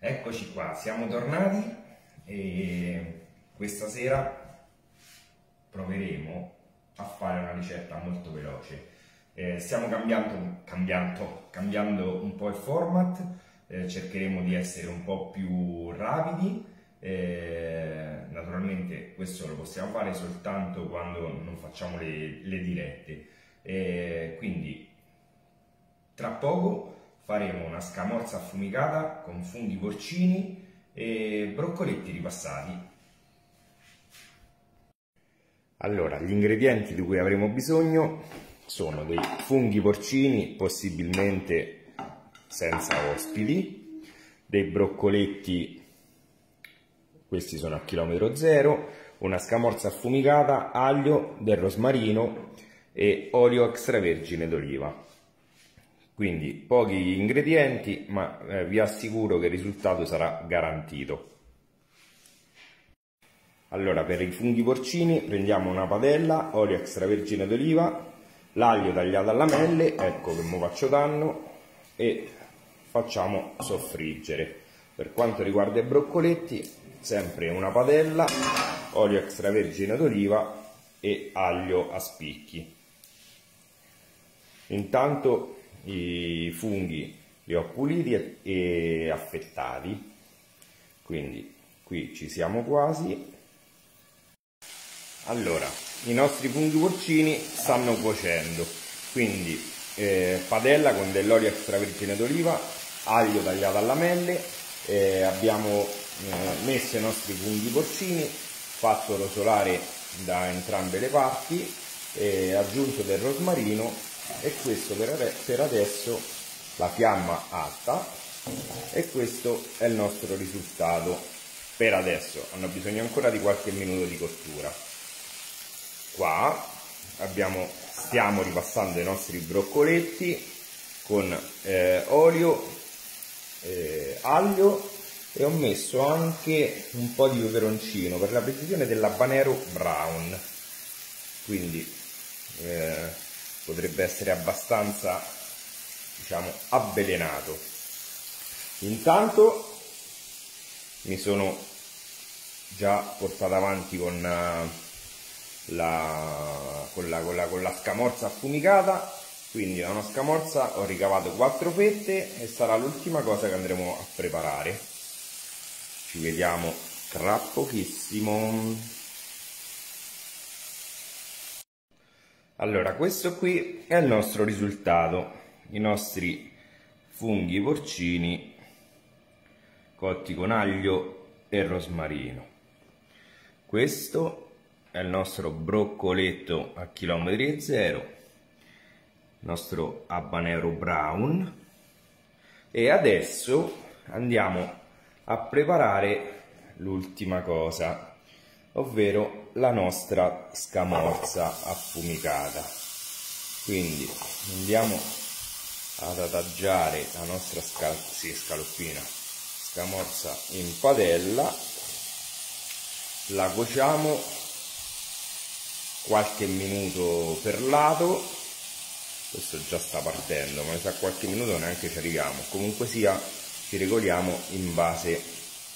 Eccoci qua, siamo tornati e questa sera proveremo a fare una ricetta molto veloce. Stiamo cambiando un po' il format, cercheremo di essere un po' più rapidi. Naturalmente questo lo possiamo fare soltanto quando non facciamo le dirette. Quindi tra poco faremo una scamorza affumicata con funghi porcini e broccoletti ripassati. Allora, gli ingredienti di cui avremo bisogno sono dei funghi porcini, possibilmente senza ospiti, dei broccoletti, questi sono a chilometro zero, una scamorza affumicata, aglio, del rosmarino e olio extravergine d'oliva. Quindi pochi ingredienti, ma vi assicuro che il risultato sarà garantito. Allora, per i funghi porcini prendiamo una padella, olio extravergine d'oliva, l'aglio tagliato a lamelle, ecco che mo faccio danno, e facciamo soffriggere. Per quanto riguarda i broccoletti, sempre una padella, olio extravergine d'oliva e aglio a spicchi. Intanto i funghi li ho puliti e affettati, quindi qui ci siamo quasi. Allora, i nostri funghi porcini stanno cuocendo, quindi padella con dell'olio extravergine d'oliva, aglio tagliato a lamelle, abbiamo messo i nostri funghi porcini, fatto rosolare da entrambe le parti, aggiunto del rosmarino. E questo per adesso, la fiamma alta, e questo è il nostro risultato per adesso. Hanno bisogno ancora di qualche minuto di cottura. Qua stiamo ripassando i nostri broccoletti con olio, aglio, e ho messo anche un po' di peperoncino per la precisione dell'habanero brown, quindi potrebbe essere abbastanza, diciamo, avvelenato. Intanto mi sono già portato avanti con la scamorza affumicata, quindi da una scamorza ho ricavato 4 fette e sarà l'ultima cosa che andremo a preparare. Ci vediamo tra pochissimo. Allora, questo qui è il nostro risultato, i nostri funghi porcini cotti con aglio e rosmarino. Questo è il nostro broccoletto a chilometri zero, il nostro habanero brown, e adesso andiamo a preparare l'ultima cosa, ovvero la nostra scamorza affumicata. Quindi andiamo ad adagiare la nostra scaloppina scamorza in padella, la cuociamo qualche minuto per lato. Questo già sta partendo, ma mi sa qualche minuto neanche ci arriviamo. Comunque sia, ci regoliamo in base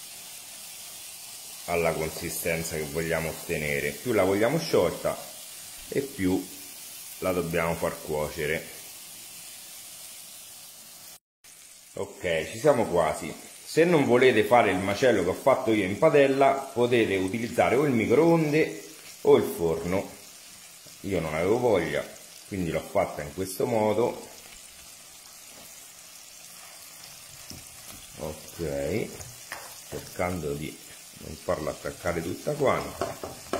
alla consistenza che vogliamo ottenere. Più la vogliamo sciolta e più la dobbiamo far cuocere. Ok, ci siamo quasi. Se non volete fare il macello che ho fatto io in padella, potete utilizzare o il microonde o il forno. Io non avevo voglia, quindi l'ho fatta in questo modo. Ok, cercando di non farla attaccare tutta quanta.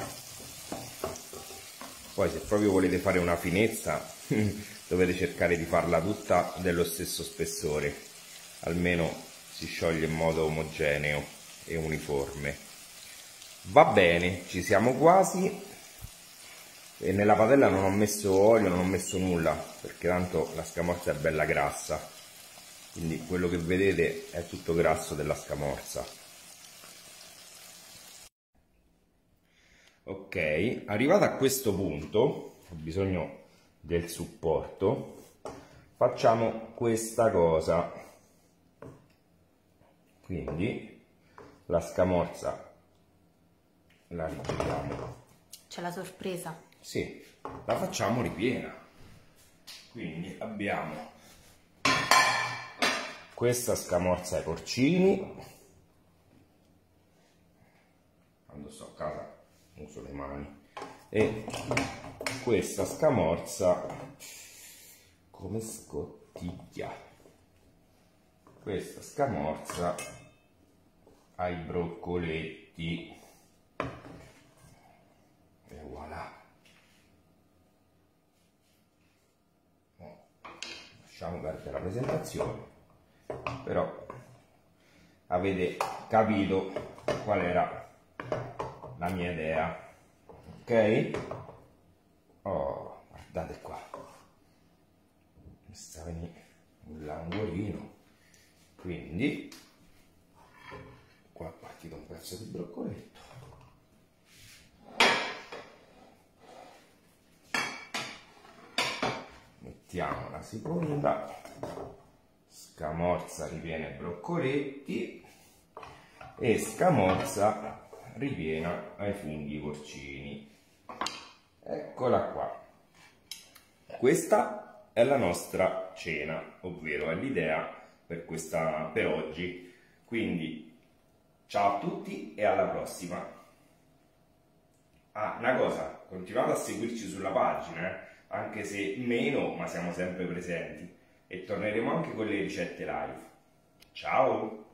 Poi se proprio volete fare una finezza dovete cercare di farla tutta dello stesso spessore, almeno si scioglie in modo omogeneo e uniforme. Va bene, ci siamo quasi. E nella padella non ho messo olio, non ho messo nulla, perché tanto la scamorza è bella grassa, quindi quello che vedete è tutto grasso della scamorza. Ok, arrivato a questo punto, ho bisogno del supporto, facciamo questa cosa. Quindi la scamorza la rigiriamo. C'è la sorpresa. Sì, la facciamo ripiena. Quindi abbiamo questa scamorza ai porcini. Quando sto a casa uso le mani. E questa scamorza come scottiglia. Questa scamorza ai broccoletti. E voilà. Lasciamo perdere la presentazione, però avete capito qual era la mia idea, ok? Oh, guardate qua, mi sta venendo un langolino, quindi qua è partito un pezzo di broccoletto. Mettiamo la seconda scamorza ripiena broccoletti e scamorza ripiena ai funghi porcini. Eccola qua. Questa è la nostra cena, ovvero è l'idea per oggi. Quindi ciao a tutti e alla prossima. Ah, una cosa, continuate a seguirci sulla pagina, anche se meno, ma siamo sempre presenti, e torneremo anche con le ricette live. Ciao!